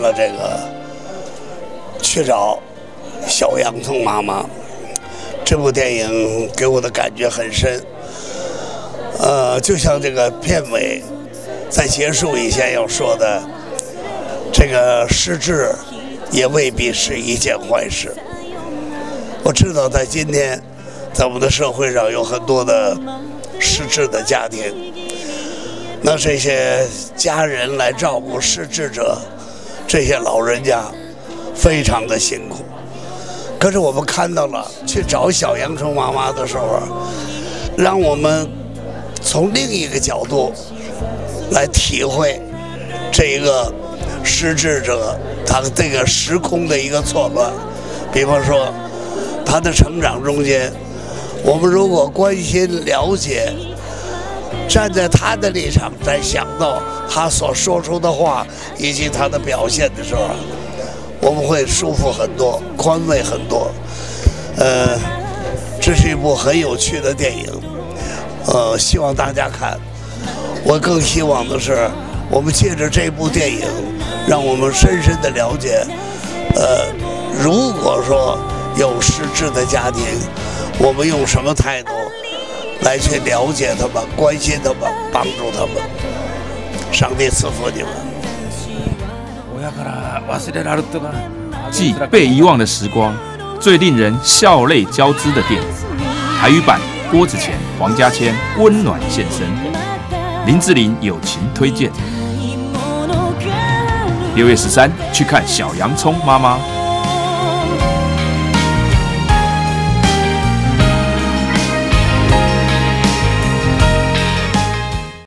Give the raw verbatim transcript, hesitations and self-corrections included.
了这个去找小洋葱妈妈这部电影，给我的感觉很深。呃，就像这个片尾在结束以前要说的，这个失智也未必是一件坏事。我知道在今天，在我们的社会上有很多的失智的家庭，那这些家人来照顾失智者，这些老人家非常的辛苦。可是我们看到了去找小洋葱妈妈的时候，让我们从另一个角度来体会这一个失智者他这个时空的一个错乱。比方说他的成长中间，我们如果关心了解，站在他的立场再想到他所说出的话以及他的表现的时候，我们会舒服很多，宽慰很多。呃，这是一部很有趣的电影，呃，希望大家看。我更希望的是，我们借着这部电影，让我们深深的了解，呃，如果说有失智的家庭，我们用什么态度来去了解他们、关心他们、帮助他们。上帝赐福你们。 继被遗忘的时光，最令人笑泪交织的电影，台语版郭子乾、黄家千温暖现身，林志玲友情推荐。六月十三去看《小洋葱妈妈》。